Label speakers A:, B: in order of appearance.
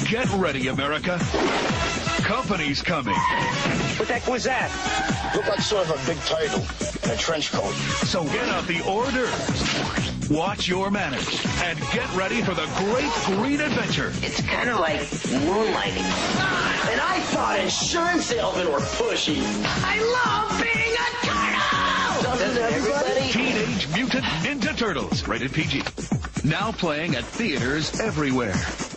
A: Get ready, America. Company's coming.
B: What the heck was that?
C: Looked like sort of a big turtle in a trench coat.
A: So get out the hors d'oeuvres. Watch your manners and get ready for the great green adventure.
D: It's kind of like moonlighting. And I thought insurance salesmen were pushy. I love being a turtle! Doesn't everybody?
A: Teenage Mutant Ninja Turtles, rated PG. Now playing at theaters everywhere.